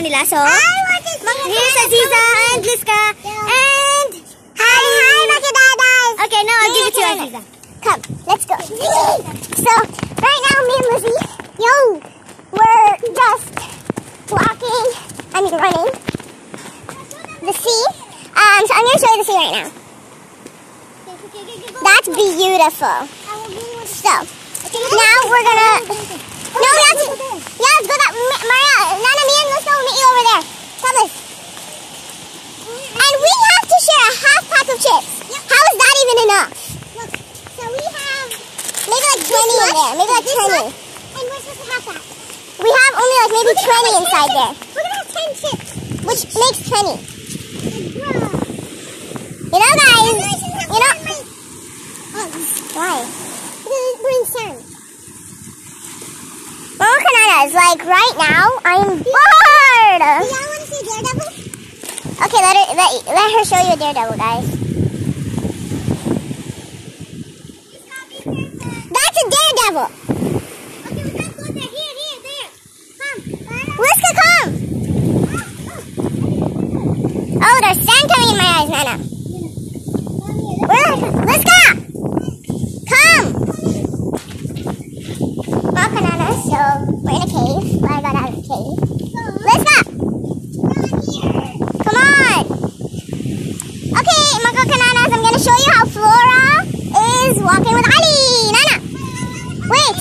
nila. So, here's Aziza and Liska and Hi, Lucky Dadas. Okay, now I'll give it to you, Aziza. Come, let's go. So, right now, me and Lizzie, we're just running the sea. So I'm going to show you the sea right now. That's beautiful. So, now we're going to... No, we have to... Yeah, let's go that... Maria, Nana, me and Liska will meet you over there. Come on. And we have to share a half pack of chips. How is that even enough? Look, so we have... Maybe like 20 in there. Maybe like 20. And we're supposed to have that. We have only like maybe 20 inside there. We're going to have 10 chips. Which makes 20. You know, guys, you know... Why? We're in sand. Mama Kanana is like, right now, I'm bored. Do y'all want to see a daredevil? Okay, let her show you a daredevil, guys. That's a daredevil. Okay, we can't go there. Here, there. Come. Liska, come. Oh, there's sand coming in my eyes, Nana. Liska! Come! Mama Kanana, so we're in a cave. Well, I got out of the cave. Liska! Come on! Okay, mga Kananas, I'm gonna show you how Flora is walking with Ali! Nana! Wait!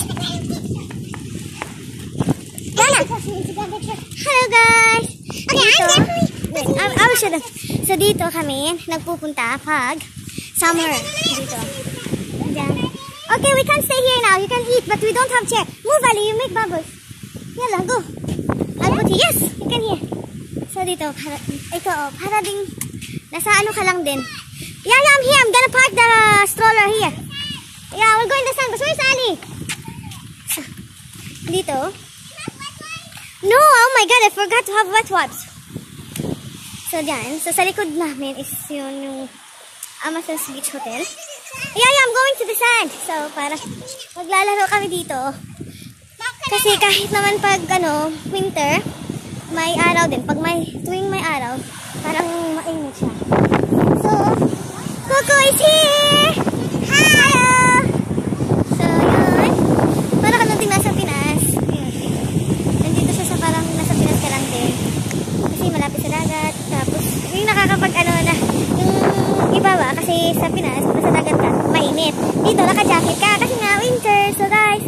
Nana! Hello, guys! Okay, I'm definitely... I will show them. So, dito kami nagpupunta pag summer. Dito. Diyan. Okay, we can stay here now. You can eat, but we don't have chair. Move, Ali. You make bubbles. Yalla, go. I'll put here. Yes, you can here. So, dito. Ito, para ding nasa ano ka lang din. Yeah, I'm here. I'm gonna park the stroller here. Yeah, we'll go in the sun. But where's Ali? So, dito. No, oh my God. I forgot to have wet wipes. So, dyan. So, sa likod namin is yung Amazon's Beach Hotel. Yeah, I'm going to the sand. So, para maglalaro kami dito. Kasi kahit naman pag, winter, may araw din. Pag tuwing may araw, parang mainit siya. So, Coco is here! Hello! So, yun. Parang ka lang din nasa Pinas. Nandito siya sa parang nasa Pinas ka lang din. Kasi malapit sa dagat. Tapos, yung nakakapag yung iba ba, kasi sa Pinas, nasa dagat ka, mainit. Dito, naka-jacket ka kasi nga winter. So guys,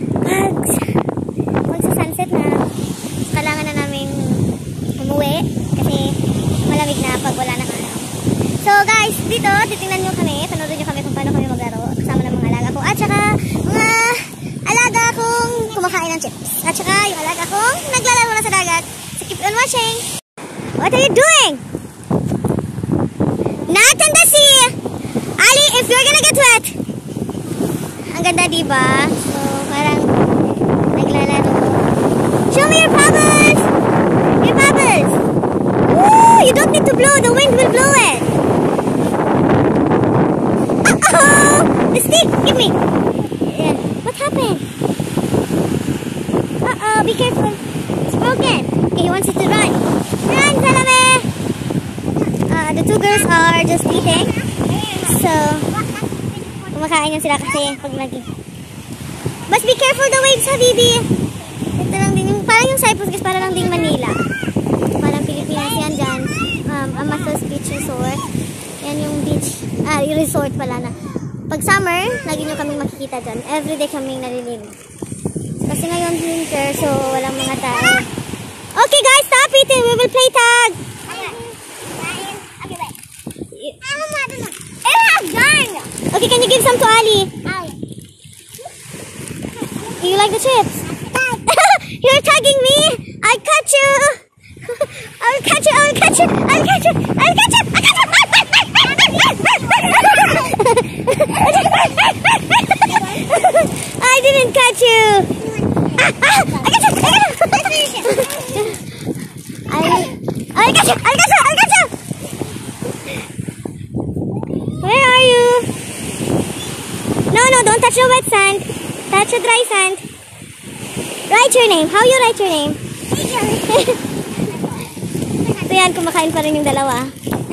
pag sa sunset na, kailangan na namin umuwi kasi malamig na pag wala ng araw. So guys, dito, titingnan nyo kami, panoodin nyo kami kung paano kami maglaro kasama ng mga alaga ko. At saka, mga alaga kong kumakain ng chips. At saka, yung alaga kong naglalaro na sa dagat. So keep on watching! What are you doing? Not in the sea! Ali, if you're gonna get wet! Ang ganda, diba? So, parang naglalaro. Show me your bubbles! Your bubbles! Woo! You don't need to blow. The wind will blow it. Uh-oh! The stick! Give me! Yeah. What happened? Uh-oh! Be careful. It's broken. Okay, he wants it to run. Run, Salame! The two girls are just eating. So, kumakain yan sila kasi pag lagi. But be careful the waves, Habibi. Ito lang din yung, parang yung Cyprus guys, parang lang din Manila. Parang Pilipinas yan dyan. Amazon's Beach Resort. Yan yung beach, yung resort pala na. Pag summer, lagi nyo kaming makikita dyan. Everyday kaming naliligo. Kasi ngayon winter, so walang mga tao. Okay guys, stop eating. We will play tag. Okay, can you give some to Ali? You like the chips? You're tagging me? I'll catch you! I'll catch you! I'll catch you! I'll catch you! I'll catch you! I didn't catch you! I got you! I got you! I'll catch you! I'll catch you! I'll catch you! Where are you? No, don't touch the wet sand. Touch the dry sand. Write your name. How you write your name? So yan, kumakain pa rin yung dalawa.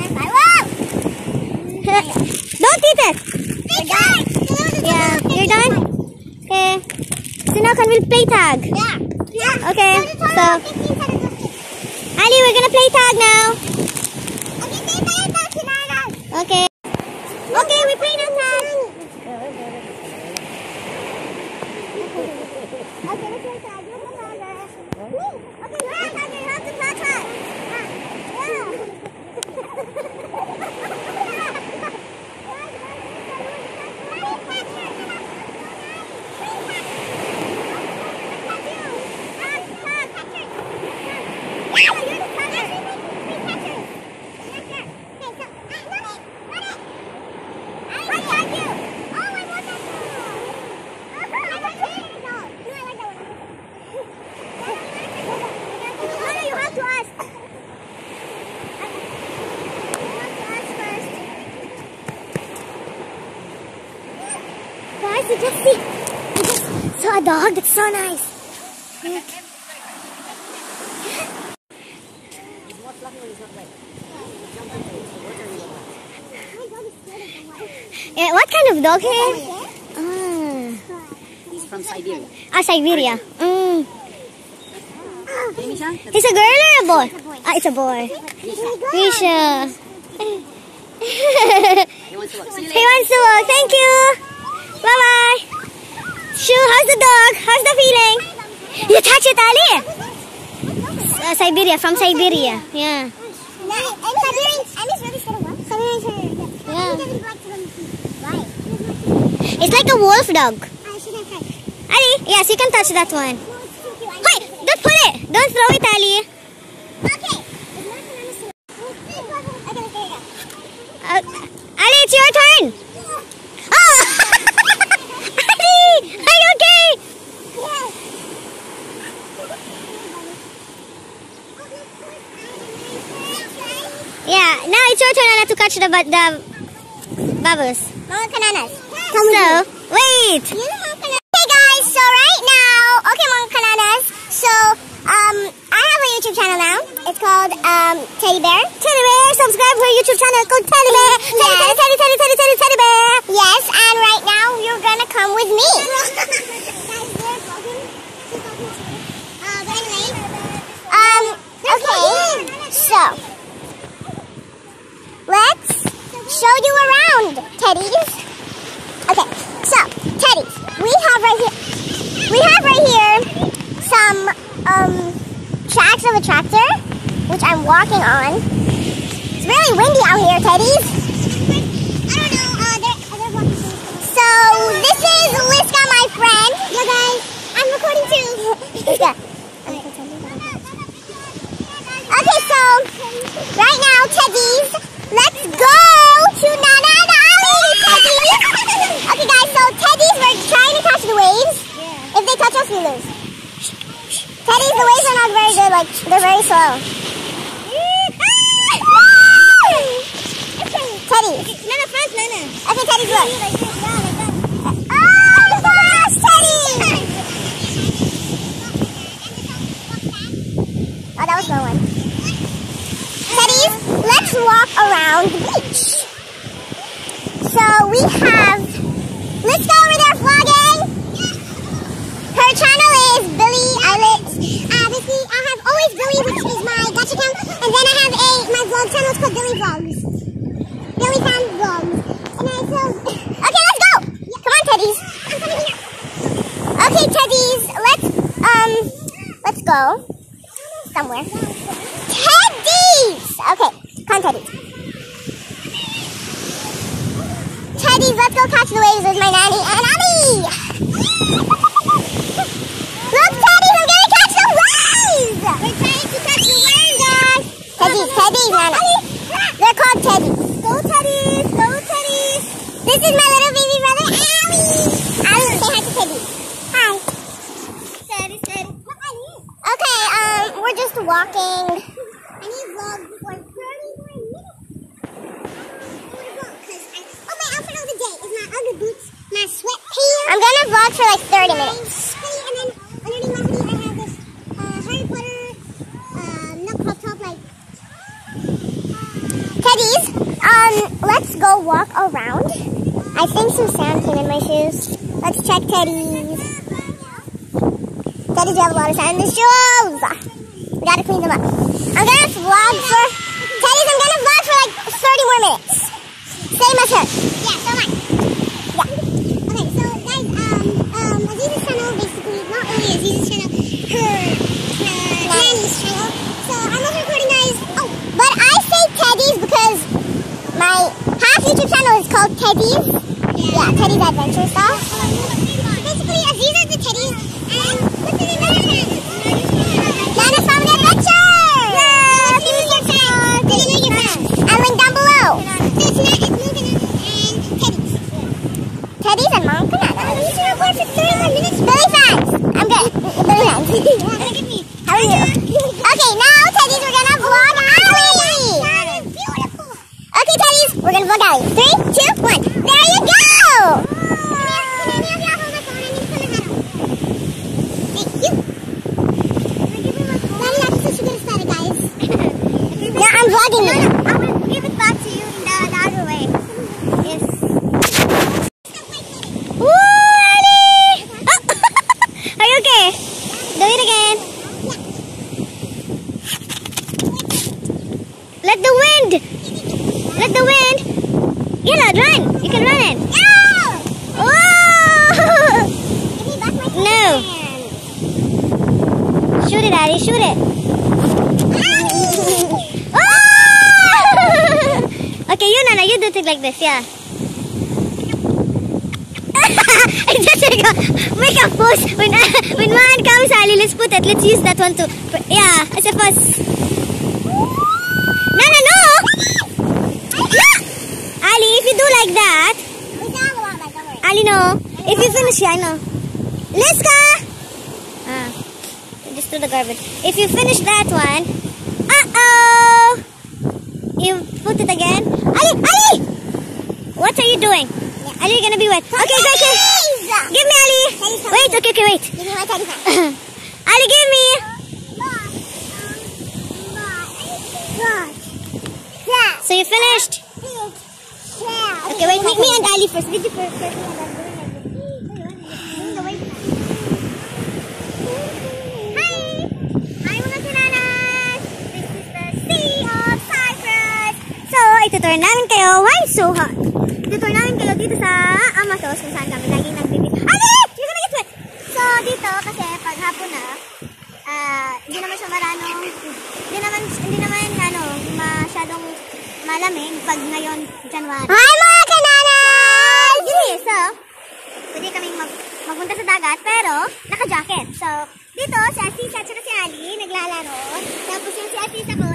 Don't eat it! Yeah, you're done? Okay. So now can we play tag? Yeah. Okay, so Ali, we're gonna play tag now. Okay. Okay, we play now tag. Okay, let's play tag. You go longer. Okay, you have to touch us. Guys, we just saw a dog. That's so nice. Yeah, what kind of dog here? He's from Siberia. Siberia. He's a girl or a boy? It's a boy. Risha. He wants to walk. He wants to walk. Thank you. Bye-bye. Shu, how's the dog? How's the feeling? You touch it, Ali? Siberia, from Siberia. Yeah. Yeah. It's like a wolf dog. Ali, yes, you can touch that one. Hey, don't put it. Don't throw it, Ali. Ali, it's your turn. Oh! Ali, are you okay? Yeah, now it's your turn, Anna, to catch the bubbles. So, wait. Okay guys, so right now, okay mga kananas, so I have a YouTube channel now. It's called Teddy Bear. Teddy Bear, subscribe to our YouTube channel called Teddy Bear. Teddy Bear. Yes, and right now you're gonna come with me. Okay, so let's show you around, Teddies. Okay, so Teddies, we have right here some tracks of a tractor, which I'm walking on. It's really windy out here, Teddies. I don't know. So this is Liska, my friend. Yeah, guys, I'm recording too. Yeah. Okay, so right now, Teddies, let's go to Nana and Ali, Teddies. Okay, guys, so Teddies, we're trying to catch the waves. If they touch us, we lose. Teddies, the waves are not very good. Like, they're very slow. Teddies. Nana, first, Nana. Okay, Teddies, look. Oh, gosh, Teddies. Oh, that was no one. Teddies, let's walk around the beach. So we have Liska over there vlogging. Her channel is Billy Eilish. I have always Billy, which is my Dutch account, and then I have my vlog channel. It's called Billy Vlogs. Billy Fan Vlogs. And I okay, let's go. Come on, Teddies. I'm coming here. Okay, Teddies, let's go somewhere. Teddies! Okay, come on, Teddies. Teddies, let's go catch the waves with my nanny and Ali. Look, Teddies, I'm gonna catch the waves! We're trying to catch the waves, guys. Teddies, Nana. They're called Teddies. Go, Teddies, go, Teddies. This is my little baby brother, Ali. Ali, say hi to Teddies. Hi. Teddies. Okay, we're just walking. I need vlog for 30 more minutes. Oh, my outfit of the day is my Ugg boots, my sweatpants. I'm gonna vlog for like 30 minutes. And then underneath my hoodie, I have this Harry Potter nut crop top, like let's go walk around. I think some sand came in my shoes. Let's check Teddy's. Teddy's have a lot of sand in his shoes. We gotta clean them up. I'm gonna vlog for Teddy's. I'm gonna vlog for like 30 more minutes. Same as her. Yeah, so much. Yeah. Okay, so guys, Aziz's channel basically, not only Aziz's channel, her nanny's channel. So I'm also recording, guys. Oh, but I say Teddy's because my half YouTube channel is called Teddy's. Yeah, Teddy's Adventure Stuff. Basically, Aziz is the Teddy's, and look at the Nana's Family Adventure! Yeah! Please subscribe! And link down below. So it's Nana, and Teddy's. Teddy's and Mom Banana. These are record for 31 minutes. Really fast. I'm good. Really fast. Look at me. How are you? Okay, now Teddy's, we're gonna vlog Ali. Beautiful. Okay, Teddy's, we're gonna vlog Ali. 3, 2, 1. There you go. I'm vlogging you. I will give it back to you in the other way. Yes. Woo, Ali! Oh. Are you okay? Do it again. Let the wind. Let the wind. Yeah, run. You can run it. Oh! Give me back my No. Shoot it, Ali. Shoot it. Okay, you Nana, you do it like this, yeah. Just make a pose. When man comes, Ali, let's put it. Let's use that one too. Yeah, as a pose. Nana, no! No! Ali, if you do like that. Ali, no. If you finish, yeah, I know. Liska! Just throw the garbage. If you finish that one, uh-oh! You put it again. Ali! Ali! What are you doing? Yeah. Ali, you're gonna be wet. Okay, okay. Give me, Ali. Wait, okay, wait. Give me my teddy bear. Ali, give me. So you finished? Okay, wait. Me and Ali first. Did you first? Itutur namin kayo, why so hot? Itutur namin kayo dito sa Amasos kung saan kami lagi nagbibit. Ali! You're gonna get wet! So, dito, kasi pag hapon na, hindi naman siya hindi naman, masyadong malamig pag ngayon, January. Hi, mga kananas! So, pwede kaming magpunta sa dagat, pero naka-jacket. So, dito, si Asisa at si Ali, naglalaro. Tapos yung si Asisa ko,